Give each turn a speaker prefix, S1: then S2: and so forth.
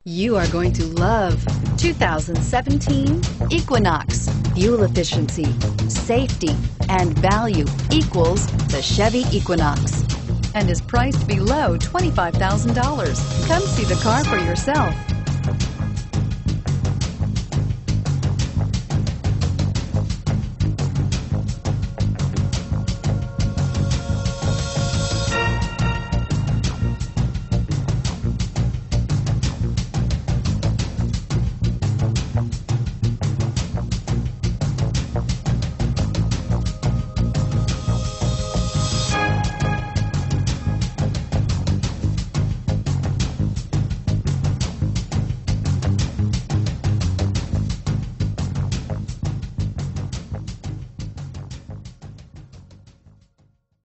S1: You are going to love 2017 Equinox. Fuel efficiency, safety, and value equals the Chevy Equinox and is priced below $25,000. Come see the car for yourself.